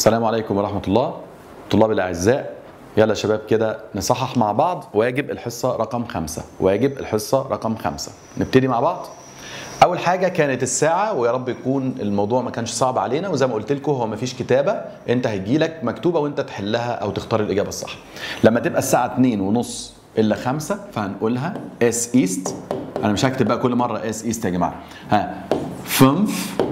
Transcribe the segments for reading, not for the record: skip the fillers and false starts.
السلام عليكم ورحمة الله. طلاب الأعزاء، يلا يا شباب كده نصحح مع بعض واجب الحصة رقم 5. واجب الحصة رقم 5 نبتدي مع بعض. أول حاجة كانت الساعة، ويا رب يكون الموضوع ما كانش صعب علينا، وزي ما قلت لكم هو ما فيش كتابة، أنت هيجيلك مكتوبة وأنت تحلها أو تختار الإجابة الصح. لما تبقى الساعة 2:30 إلا 5 فهنقولها اس ايست. أنا مش هكتب بقى كل مرة اس ايست يا جماعة. 5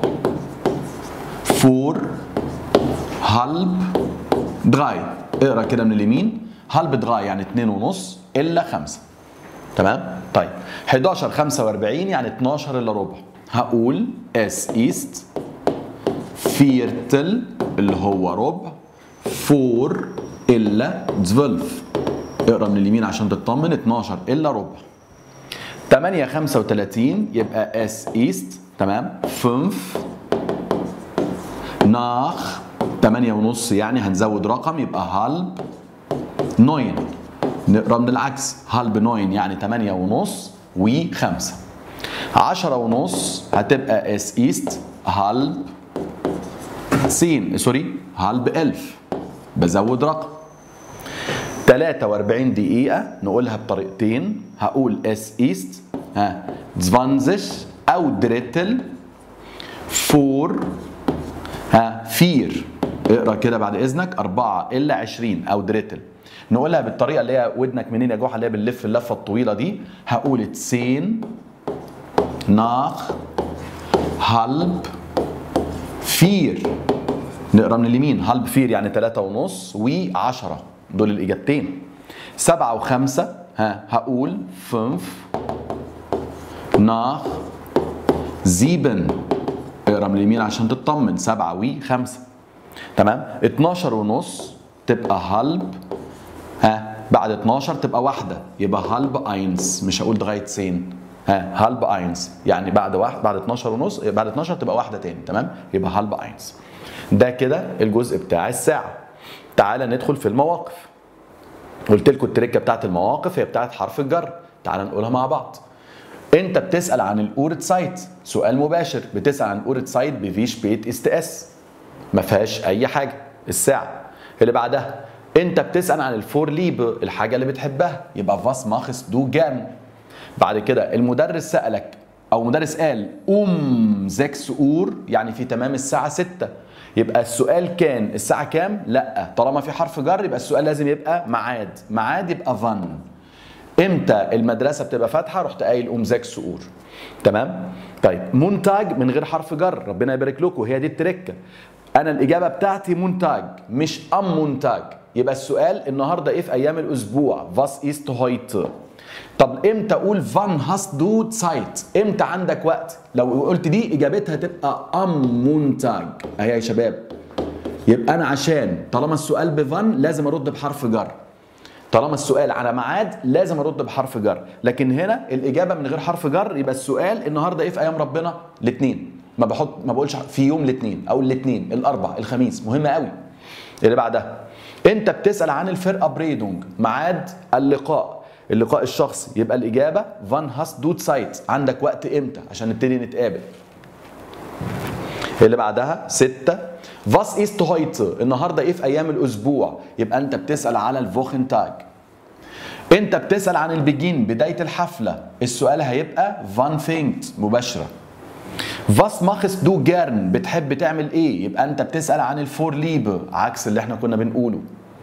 4 halb 3. اقرا كده من اليمين، halb 3 يعني 2:30 إلا 5. تمام؟ طيب 11:45 يعني 12 إلا ربع. هقول es ist Viertel اللي هو ربع vor إلا 12. اقرا من اليمين عشان تطمن، 12 إلا ربع. 8:35 يبقى es ist تمام 5 nach 8:30 يعني هنزود رقم يبقى halb 9. نقرا من العكس halb 9 يعني 8:30 و5. 10:30 هتبقى es ist halb 10 halb 11. بزود رقم. 43 دقيقة نقولها بطريقتين، هقول es ist 20 أو دريتل vor 4. اقرا كده بعد اذنك 4 إلا 20 او دريتل. نقولها بالطريقه اللي هي ودنك منين يا جحا، اللي هي بنلف اللفه الطويله دي. هقول 10 nach halb 4. نقرا من اليمين halb 4 يعني 3:30 و10. دول الاجابتين. 7 و5 هقول 5 nach 7. اقرا من اليمين عشان تطمن 7 و5. تمام. 12:30 تبقى هالب بعد 12 تبقى واحدة يبقى هالب 1. مش هقول لغاية 10 هالب 1 يعني بعد 12:30 بعد 12 تبقى واحدة تاني. تمام، يبقى هالب 1. ده كده الجزء بتاع الساعة. تعالى ندخل في المواقف. قلت لكم التركة بتاعت المواقف هي بتاعت حرف الجر. تعالى نقولها مع بعض. انت بتسأل عن الأورت سايت، سؤال مباشر. بتسأل عن الأورت سايت بفي شبيت است اس، ما فيهاش اي حاجه. الساعه اللي بعدها انت بتسال عن الفور ليب، الحاجه اللي بتحبها، يبقى فاس ماخس دو جان. بعد كده المدرس سالك او مدرس قال 6 اور يعني في تمام الساعه 6. يبقى السؤال كان الساعه كام؟ لا، طالما في حرف جر يبقى السؤال لازم يبقى ميعاد. ميعاد يبقى فان. امتى المدرسه بتبقى فاتحه؟ رحت قايل 6 اور. تمام. طيب مونتاج من غير حرف جر، ربنا يبارك لكم، هي دي التركه. أنا الإجابة بتاعتي مونتاج مش مونتاج. يبقى السؤال النهارده إيه في أيام الأسبوع؟ فاس إيست هويت. طب إمتى أقول فان هاست دو سايت؟ إمتى عندك وقت؟ لو قلت دي إجابتها تبقى مونتاج. أهي يا شباب. يبقى أنا عشان طالما السؤال بفان لازم أرد بحرف جر. طالما السؤال على ميعاد لازم أرد بحرف جر. لكن هنا الإجابة من غير حرف جر، يبقى السؤال النهارده إيه في أيام ربنا؟ الاثنين. ما بقولش في يوم الاثنين او الاثنين، الاربع، الخميس. مهمه قوي. اللي بعدها انت بتسال عن الفرقه بريدونج، ميعاد اللقاء الشخصي. يبقى الاجابه فان هاست دوت سايت، عندك وقت امتى عشان نبتدي نتقابل. اللي بعدها 6 فاس ايست هويت، النهارده ايه في ايام الاسبوع؟ يبقى انت بتسال على الفوخنتاج. انت بتسال عن البيجين، بدايه الحفله، السؤال هيبقى فان فينكت، مباشره. فاس ماخس دو جيرن، بتحب تعمل ايه؟ يبقى انت بتسأل عن الفور ليب، عكس اللي احنا كنا بنقوله.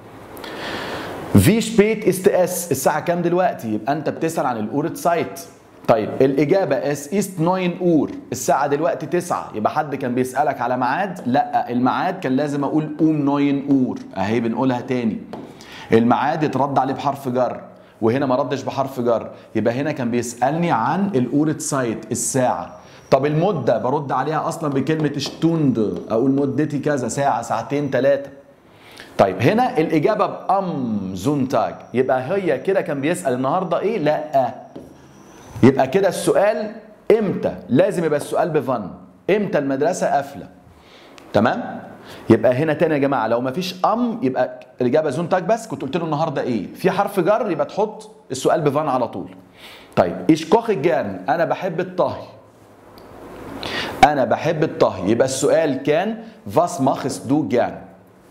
في شبيت است اس، الساعة كام دلوقتي؟ يبقى انت بتسأل عن الاورت سايت. طيب الإجابة اس ايست 9 اور، الساعة دلوقتي 9. يبقى حد كان بيسألك على ميعاد؟ لا، الميعاد كان لازم اقول 9 اور. اهي بنقولها تاني. الميعاد اترد عليه بحرف جر، وهنا ما ردش بحرف جر. يبقى هنا كان بيسألني عن الاورت سايت، الساعة. طب المدة برد عليها أصلا بكلمة شتوند، أقول مدتي كذا، ساعة، ساعتين، 3. طيب هنا الإجابة زونتاج، يبقى هي كده كان بيسأل النهاردة إيه؟ لأ. يبقى كده السؤال إمتى؟ لازم يبقى السؤال بفن. إمتى المدرسة قافلة؟ تمام؟ يبقى هنا تاني يا جماعة، لو مفيش يبقى الإجابة زونتاج بس. كنت قلت له النهاردة إيه؟ في حرف جر يبقى تحط السؤال بفن على طول. طيب إيش كوخ جان، أنا بحب الطهي. أنا بحب الطهي، يبقى السؤال كان was machst du gern؟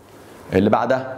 اللي بعدها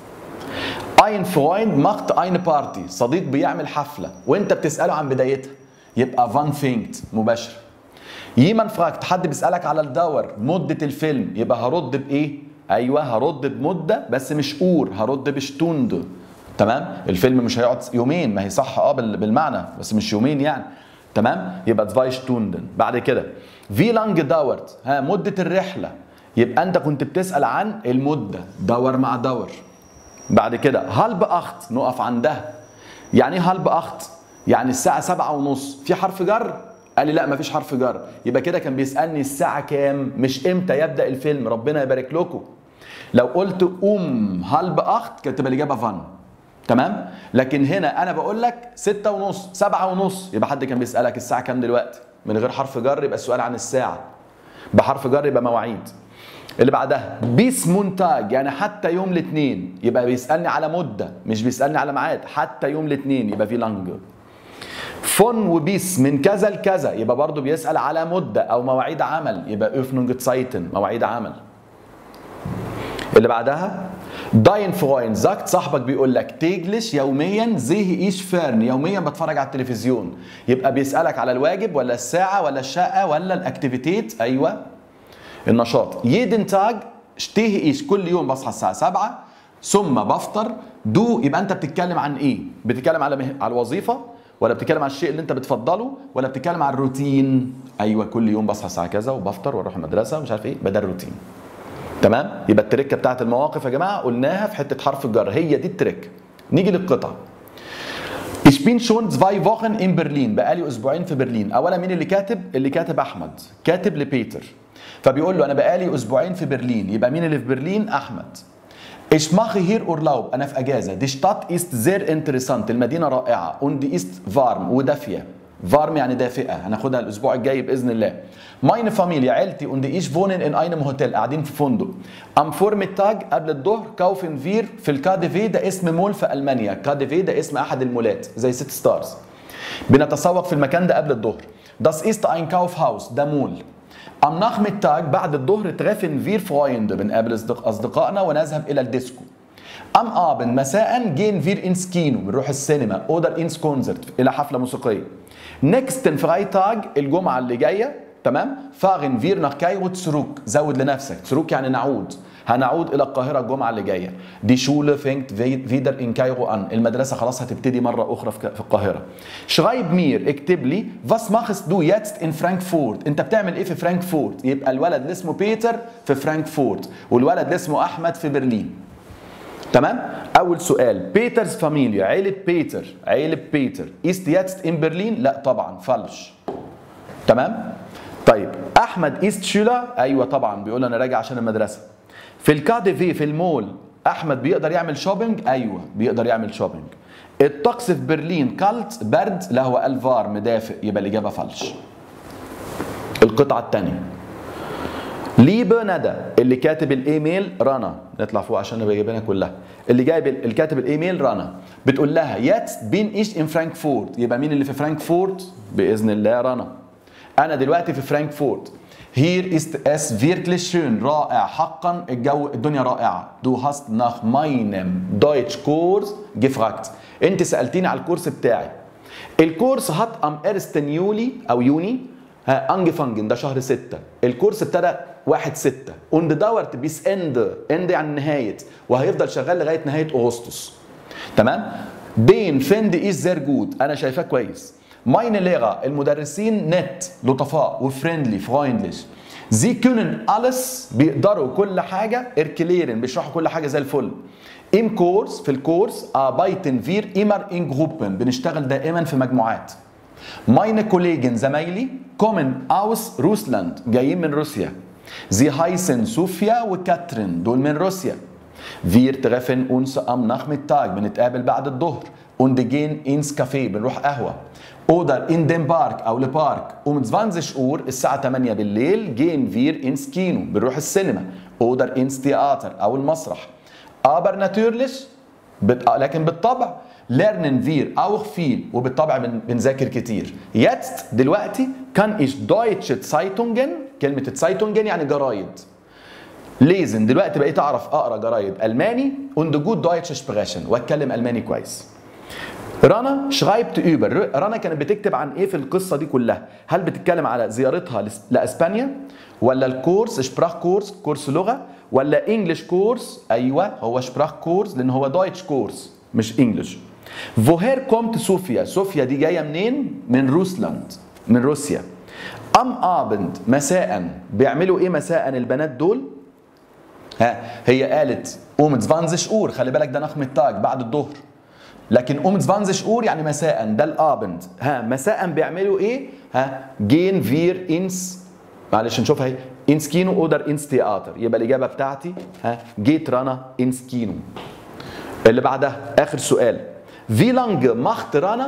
ein Freund macht eine Party، صديق بيعمل حفلة وانت بتسأله عن بدايتها، يبقى wann fängt مباشر. jemand fragt، حد بيسألك على الدور مدة الفيلم، يبقى هرد بإيه؟ أيوه هرد بمدة بس مش اور، هرد بشتوند. تمام؟ الفيلم مش هيقعد يومين، ما هي صح بالمعنى بس مش يومين يعني. تمام؟ يبقى 2 Stunden. بعد كده wie lange dauert، مدة الرحلة، يبقى أنت كنت بتسأل عن المدة، دور مع دور. بعد كده halb 8، نقف عندها. يعني ايه halb 8؟ يعني الساعة 7:30. في حرف جر؟ قال لي لا مفيش حرف جر، يبقى كده كان بيسألني الساعة كام مش امتى يبدأ الفيلم، ربنا يبارك لكم. لو قلت halb 8 كانت تبقى الإجابة فان. تمام؟ لكن هنا أنا بقول لك 6:30 7:30، يبقى حد كان بيسألك الساعة كام دلوقتي؟ من غير حرف جر يبقى السؤال عن الساعة. بحرف جر يبقى مواعيد. اللي بعدها بيس مونتاج، يعني حتى يوم الاثنين، يبقى بيسألني على مدة مش بيسألني على ميعاد، حتى يوم الاثنين يبقى في لانج. فون وبيس من كذا لكذا، يبقى برضو بيسأل على مدة أو مواعيد عمل، يبقى öffnung Zeiten مواعيد عمل. اللي بعدها داين فروين زاكت، صاحبك بيقول لك تيجلش يوميا زيه ايش فيرن، يوميا بتفرج على التلفزيون، يبقى بيسألك على الواجب ولا الساعة ولا الشقة ولا الاكتيفيتيت، أيوه النشاط. jeden Tag stehe ich، كل يوم بصحى الساعة 7 ثم بفطر. دو يبقى أنت بتتكلم عن إيه؟ بتتكلم على الوظيفة ولا بتتكلم على الشيء اللي أنت بتفضله ولا بتتكلم على الروتين؟ أيوه كل يوم بصحى الساعة كذا وبفطر وأروح المدرسة ومش عارف إيه، ده الروتين. تمام؟ يبقى التركة بتاعت المواقف يا جماعة قلناها في حتة حرف الجر، هي دي التركة. نيجي للقطعة. Ich bin schon 2 Wochen in Berlin، بقالي أسبوعين في برلين. أولا مين اللي كاتب؟ اللي كاتب أحمد، كاتب لبيتر. فبيقول له انا بقالي اسبوعين في برلين، يبقى مين اللي في برلين؟ احمد. Ich mache hier Urlaub، انا في اجازه. Die Stadt ist sehr interessant، المدينه رائعه. Und die ist warm، ودافيه. warm يعني دافئه، هناخدها الاسبوع الجاي باذن الله. Meine Familie، عيلتي. Und ich wohnen in einem Hotel، قاعدين في فندق. Am Vormittag، قبل الظهر. kaufen wir في الكاديفي، ده اسم مول في المانيا، كاديفي ده اسم احد المولات زي 6 ستارز. بنتسوق في المكان ده قبل الظهر. Das ist ein Kaufhaus، ده مول. Am Nachmittag، بعد الظهر. treffen wir Freunde، بنقابل أصدقائنا ونذهب إلى الديسكو. Am Abend، مساء. gehen wir ins Kino، بنروح السينما. oder ins Konzert، إلى حفلة موسيقية. Nächsten Freitag، الجمعة اللي جاية. تمام؟ fahren wir nach Kairo zurück، زود لنفسك. zurück يعني نعود، هنعود إلى القاهرة الجمعة اللي جاية. Die Schule fängt wieder in Kairo an، المدرسة خلاص هتبتدي مرة أخرى في القاهرة. Schreib mir، اكتب لي. Was machst du jetzt in Frankfurt، أنت بتعمل إيه في فرانكفورت؟ يبقى الولد اللي اسمه بيتر في فرانكفورت والولد اللي اسمه أحمد في برلين. تمام؟ أول سؤال بيترز فاميليا، عيلة بيتر، عيلة بيتر ist jetzt in Berlin؟ لا طبعا فالش. تمام؟ طيب أحمد ist Schüler؟ أيوه طبعا، بيقول أنا راجع عشان المدرسة. في الكاديفي في المول احمد بيقدر يعمل شوبينج؟ ايوه بيقدر يعمل شوبينج. الطقس في برلين كالت، برد. لا هو الفارم، دافئ، يبقى الاجابه فالش. القطعه الثانيه ليبه ندى، اللي كاتب الايميل رنا، نطلع فوق عشان نبقى جايبينها كلها. اللي جايب الكاتب الايميل رنا، بتقول لها ياتس بين ايش ان فرانكفورت، يبقى مين اللي في فرانكفورت؟ باذن الله رنا. انا دلوقتي في فرانكفورت. Hier ist es wirklich schön، رائع حقا، الدنيا رائعة. Du hast nach meinem Deutschkurs gefragt، انت سألتيني على الكورس بتاعي. الكورس hat am 1. يولي او يوني angefangen، ده شهر 6. الكورس ابتدى 1/6 und dauert bis Ende، يعني نهاية، وهيفضل شغال لغاية نهاية أغسطس. تمام؟ den finde ich sehr gut، انا شايفاه كويس. Meine Lehrer، المدرسين نت، لطفاء وفريندلي فرويندليش. Sie können alles، بيقدروا كل حاجة. erklären، بيشرحوا كل حاجة زي الفل. Im Kurs، في الكورس. arbeiten wir immer in Gruppen، بنشتغل دائما في مجموعات. Meine Kollegen، زمايلي. kommen aus Russland، جايين من روسيا. Sie heißen سوفيا وكاترين، دول من روسيا. Wir treffen uns am Nachmittag، بنتقابل بعد الظهر. und gehen ins Café، بنروح قهوة. oder in den Park أو البارك. 20 Uhr، الساعة 8 بالليل. gehen wir ins Kino، بنروح السينما. oder ins Theater أو المسرح. aber natürlich، لكن بالطبع. lernen wir auch viel، وبالطبع بنذاكر كتير. jetzt، دلوقتي. kann ich deutsche Zeitungen، كلمة Zeitungen يعني جرايد. ليزن دلوقتي بقيت اعرف اقرا جرايد الماني und gut Deutsch sprechen واتكلم الماني كويس. رنا شرايبت اوبر، رنا كانت بتكتب عن ايه في القصه دي كلها؟ هل بتتكلم على زيارتها لاسبانيا، ولا الكورس شبراخ كورس لغه، ولا انجلش كورس؟ ايوه هو شبراخ كورس لان هو دويتش كورس مش انجلش. فوهير كومت صوفيا، صوفيا دي جايه منين؟ من روسلاند، من روسيا. ام ابند مساء، بيعملوا ايه مساء البنات دول؟ هي قالت قومت 20 اور، خلي بالك ده نخم التاج بعد الظهر، لكن قومت 20 اور يعني مساء، ده الابند. مساء بيعملوا ايه؟ جين فير انس، معلش نشوفها اهي، انس كينو اودر انس تياتر، يبقى الاجابه بتاعتي جيت رانا انس كينو. اللي بعدها اخر سؤال، في لانج ماخت رانا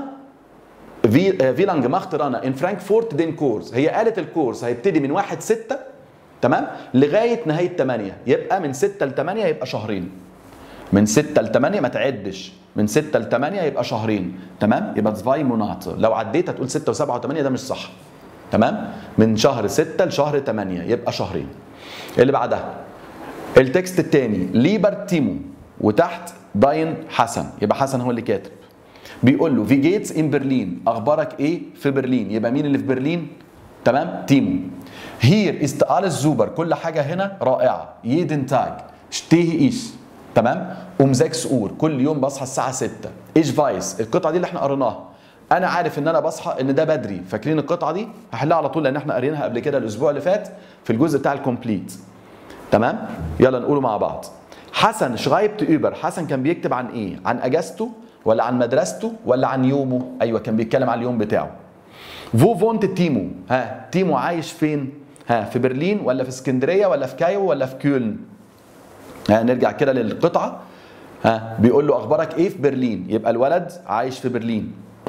في لانج ماخت رانا ان فرانكفورت دين كورس، هي قالت الكورس هيبتدي من 1/6 تمام لغايه نهايه 8، يبقى من 6 ل 8 يبقى شهرين. من 6 ل 8 ما تعدش، من 6 ل 8 يبقى شهرين تمام، يبقى 2 مونات، لو عديت هتقول 6 و7 و8 ده مش صح تمام. من شهر 6 لشهر 8 يبقى شهرين. اللي بعدها التكست الثاني ليبر تيمو وتحت داين حسن، يبقى حسن هو اللي كاتب. بيقول له في جيتس ان برلين، اخبارك ايه في برلين؟ يبقى مين اللي في برلين؟ تمام تيمو. هير است alles زوبر، كل حاجه هنا رائعه. يدن تاج شتيه ايش تمام. 6 اور، كل يوم بصحى الساعه 6. ايش فايس، القطعه دي اللي احنا قريناها، انا عارف ان انا بصحى ان ده بدري، فاكرين القطعه دي؟ هحلها على طول لان احنا قارينها قبل كده الاسبوع اللي فات في الجزء بتاع الكومبليت تمام. يلا نقوله مع بعض. حسن شرايبت اوبر، حسن كان بيكتب عن ايه؟ عن اجازته ولا عن مدرسته ولا عن يومه؟ ايوه كان بيتكلم عن اليوم بتاعه. فو فونت تيمو، تيمو عايش فين؟ في برلين ولا في اسكندريه ولا في كايرو ولا في كيولن؟ نرجع كده للقطعه. بيقول له اخبارك ايه في برلين، يبقى الولد عايش في برلين.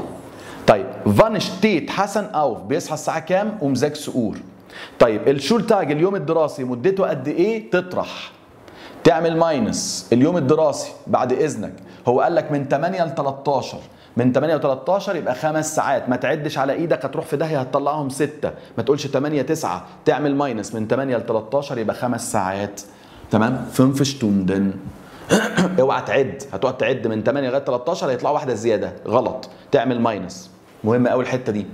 طيب فان شتيت حسن اوف، بيصحى الساعه كام؟ 6 اور. طيب الشولتاج اليوم الدراسي مدته قد ايه؟ تطرح تعمل ماينس اليوم الدراسي بعد اذنك، هو قال لك من 8 ل 13، من 8 ل 13 يبقى 5 ساعات، ما تعدش على ايدك هتروح في داهيه هتطلعهم 6، ما تقولش 8 9، تعمل ماينس من 8 ل 13 يبقى 5 ساعات تمام. 5 شتوندن اوعى تعد، هتقعد تعد من 8 لغايه 13 هيطلعوا واحده زياده غلط، تعمل ماينس. مهم قوي الحته دي.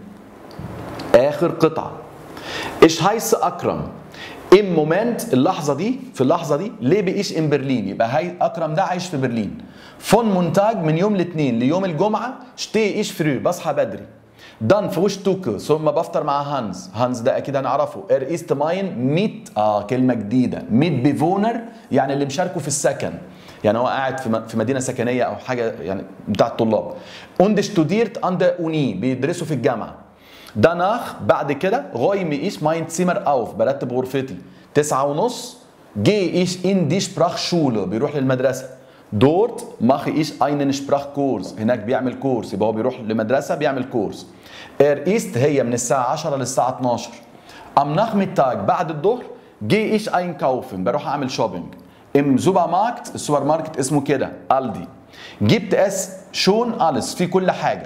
اخر قطعه ايش هايس اكرم، ام مومنت اللحظه دي، في اللحظه دي ليه بيعيش ان برلين؟ يبقى هاي اكرم ده عايش في برلين. فون مونتاج من يوم الاثنين ليوم الجمعه، شتي ايش فري بصحى بدري. دان فوش توكو ثم بفطر مع هانز، هانز ده اكيد هنعرفه. ايست ماين ميت، كلمه جديده، ميت بيفونر يعني اللي مشاركوا في السكن، يعني هو قاعد في مدينه سكنيه او حاجه يعني بتاع الطلاب. und studiert an der Uni، بيدرسوا في الجامعه. danach بعد كده räume ich mein Zimmer auf، برتب غرفتي. 9:30 gehe ich in die Sprachschule، بيروح للمدرسه. dort mache ich einen Sprachkurs، هناك بيعمل كورس، يبقى هو بيروح لمدرسه بيعمل كورس. ist هي من الساعه 10 للساعه 12. am Nachmittag بعد الظهر gehe ich einkaufen، بروح اعمل شوبينج. im Supermarkt، السوبر ماركت اسمه كده الدي. gibt es schon alles، في كل حاجه.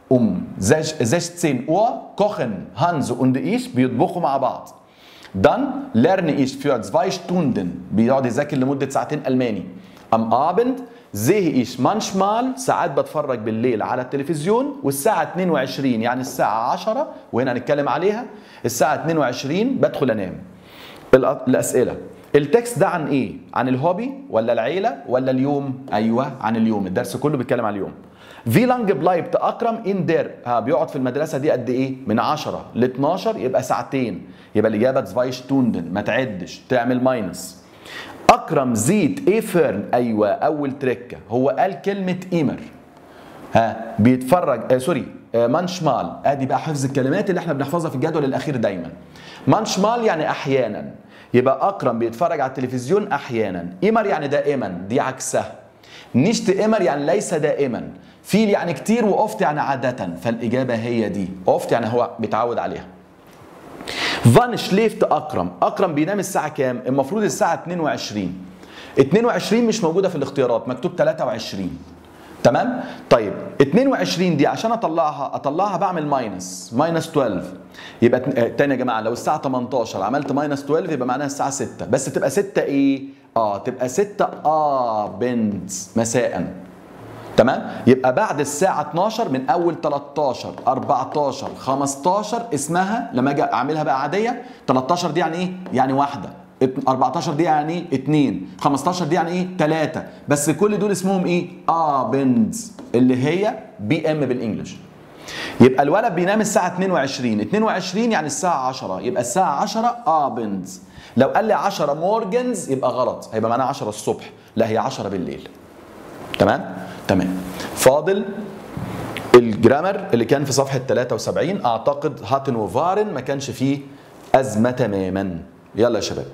16 Uhr kochen Hans und ich، بيطبخوا مع بعض. dann lerne ich für 2 Stunden، بيقعد يذاكر لمده ساعتين الماني. am Abend sehe ich manchmal، ساعات بتفرج بالليل على التلفزيون، والساعه 22 يعني الساعه 10 وهنا هنتكلم عليها، الساعه 22 بدخل انام. الاسئله، التكست ده عن ايه؟ عن الهوبي ولا العيله ولا اليوم؟ ايوه عن اليوم، الدرس كله بيتكلم عن اليوم. في لانج بلايبت اكرم ان دير، بيقعد في المدرسه دي قد ايه؟ من 10 ل 12 يبقى ساعتين، يبقى الاجابه 2 شتوندن، ما تعدش تعمل ماينس. اكرم زيت ايه فيرن، ايوه اول تركه، هو قال كلمه ايمر. بيتفرج مانشمال، ادي بقى حفظ الكلمات اللي احنا بنحفظها في الجدول الاخير دايما. مانشمال يعني احيانا، يبقى اكرم بيتفرج على التلفزيون احيانا. ايمر يعني دائما، دي عكسها. نيشت ايمر يعني ليس دائما. فيل يعني كتير، واوفت يعني عاده، فالاجابه هي دي، اوفت يعني هو بيتعود عليها. فان شليفت اكرم، اكرم بينام الساعه كام؟ المفروض الساعه 22. 22 مش موجوده في الاختيارات، مكتوب 23 تمام؟ طيب 22 دي عشان اطلعها بعمل ماينس 12. يبقى تاني يا جماعه لو الساعه 18 عملت ماينس 12 يبقى معناها الساعه 6، بس تبقى 6 ايه؟ تبقى 6 بنت مساء. تمام؟ يبقى بعد الساعه 12 من اول 13 14 15 اسمها لما اجي اعملها بقى عاديه. 13 دي يعني ايه؟ يعني واحده. 14 دي يعني ايه؟ 2. 15 دي يعني ايه؟ 3. بس كل دول اسمهم ايه؟ بنز، اللي هي بي ام بالانجلش. يبقى الولد بينام الساعه 22 يعني الساعه 10، يبقى الساعه 10 بنز. لو قال لي 10 مورجنز يبقى غلط، هيبقى معناها 10 الصبح، لا هي 10 بالليل. تمام؟ تمام. فاضل الجرامر اللي كان في صفحه 73. اعتقد هاتن وفارن ما كانش فيه ازمه تماما. يلا يا شباب.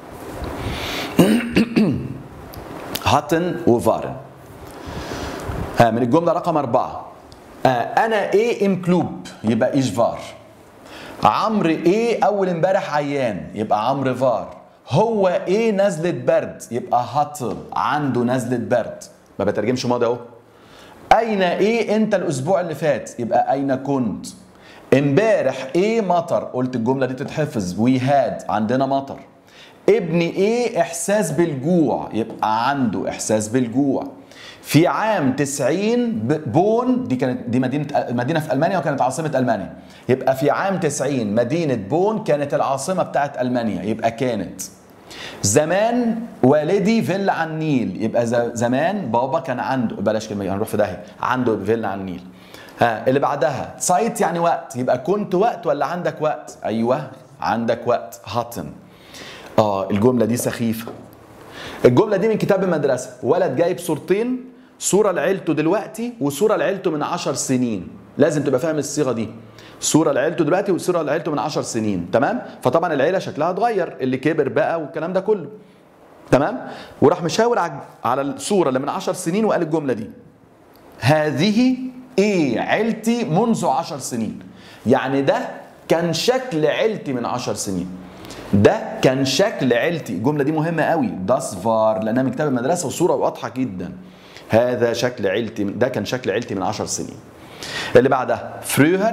هاتن وفارن. من الجمله رقم 4. انا ايه ام كلوب يبقى ايش فار. عمرو ايه اول امبارح عيان يبقى عمرو فار. هو ايه نزله برد يبقى هاتل عنده نزله برد، ما بترجمش ماضي اهو. اين ايه انت الاسبوع اللي فات يبقى اين كنت. امبارح ايه مطر، قلت الجمله دي تتحفظ، وي هاد عندنا مطر. ابني ايه احساس بالجوع يبقى عنده احساس بالجوع. في عام 90 بون، دي مدينه في المانيا وكانت عاصمه المانيا، يبقى في عام 90 مدينه بون كانت العاصمه بتاعت المانيا، يبقى كانت. زمان والدي فيلا على النيل، يبقى زمان بابا كان عنده، بلاش كلمه هنروح في داهيه، عنده فيلا على النيل. اللي بعدها سايت يعني وقت، يبقى كنت وقت ولا عندك وقت؟ ايوه عندك وقت. هاتن. الجمله دي سخيفه. الجمله دي من كتاب المدرسه، ولد جايب صورتين، صوره لعيلته دلوقتي وصوره لعيلته من 10 سنين. لازم تبقى فاهم الصيغه دي، صوره لعيلته دلوقتي وصوره لعيلته من 10 سنين. تمام؟ فطبعا العيله شكلها اتغير، اللي كبر بقى والكلام ده كله. تمام؟ وراح مشاور على الصوره اللي من 10 سنين وقال الجمله دي: هذه ايه عيلتي منذ 10 سنين. يعني ده كان شكل عيلتي من 10 سنين. ده كان شكل عيلتي. الجمله دي مهمه قوي، داس فار، لانها من كتاب المدرسه وصوره واضحه جدا. هذا شكل عيلتي، ده كان شكل عيلتي من 10 سنين. اللي بعدها فريهر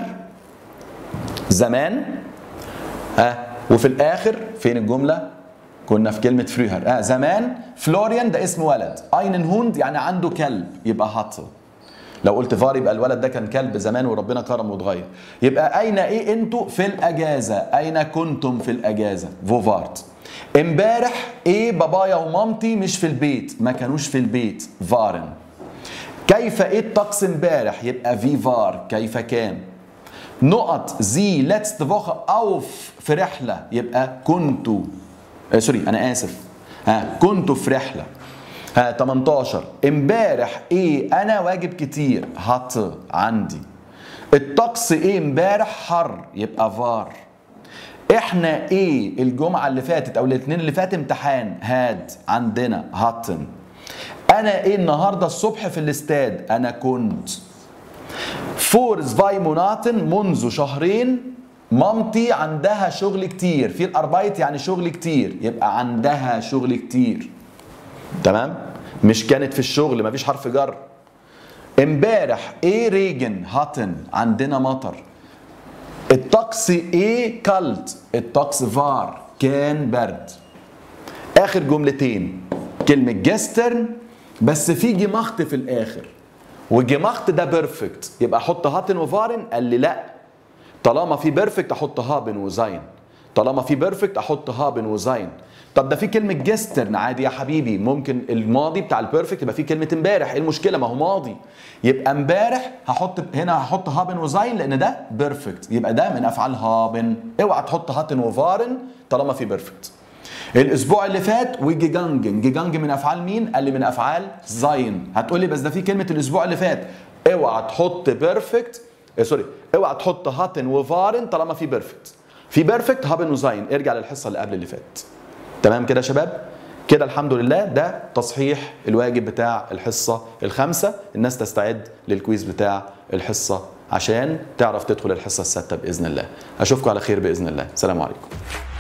زمان. وفي الاخر فين الجمله؟ كنا في كلمه فريهر. زمان فلوريان ده اسم ولد. اينن هوند يعني عنده كلب، يبقى هاتل. لو قلت فار يبقى الولد ده كان كلب زمان وربنا كرمه واتغير. يبقى اين ايه انتوا في الاجازه، اين كنتم في الاجازه، فوفارت. امبارح ايه بابايا ومامتي مش في البيت، ما كانوش في البيت، فارن. كيف ايه الطقس امبارح يبقى في فار، كيف كان. نقط زي ليتست فوخه اوف في رحله يبقى كنتوا، سوري انا اسف، كنتوا في رحله. 18 امبارح ايه انا واجب كتير، هات عندي. الطقس ايه امبارح حر يبقى فار. احنا ايه الجمعه اللي فاتت او الاثنين اللي فات امتحان، هاد عندنا هاتن. انا ايه النهارده الصبح في الاستاد، انا كنت. فورز فاي موناتن منذ شهرين مامتي عندها شغل كتير، في الاربايت يعني شغل كتير يبقى عندها شغل كتير. تمام؟ مش كانت في الشغل، مفيش حرف جر. امبارح ايه ريجن هاتن عندنا مطر. الطقس ايه كالت، الطقس فار كان برد. اخر جملتين كلمة جسترن بس في جماخت في الاخر، وجماخت ده بيرفكت، يبقى احط هاتن وفارن. قال لي لا، طالما في بيرفكت احط هابن وزاين، طالما في بيرفكت احط هابن وزاين. طب ده في كلمة جسترن عادي يا حبيبي، ممكن الماضي بتاع البيرفكت يبقى فيه كلمة امبارح، ايه المشكلة؟ ما هو ماضي. يبقى امبارح هحط هابن وزاين لان ده بيرفكت، يبقى ده من افعال هابن. اوعى تحط هاتن وفارن طالما في بيرفكت. الاسبوع اللي فات وجيجانجن، جيجانجن من افعال مين؟ قال لي من افعال زاين. هتقول لي بس ده في كلمة الاسبوع اللي فات. اوعى تحط بيرفكت، اوعى تحط هاتن وفارن طالما في بيرفكت. في بيرفكت هابن وزاين. ارجع للحصة اللي قبل اللي فات. تمام كده يا شباب؟ كده الحمد لله ده تصحيح الواجب بتاع الحصة الخامسة. الناس تستعد للكويز بتاع الحصة عشان تعرف تدخل الحصة السادسة بإذن الله. أشوفكم على خير بإذن الله. السلام عليكم.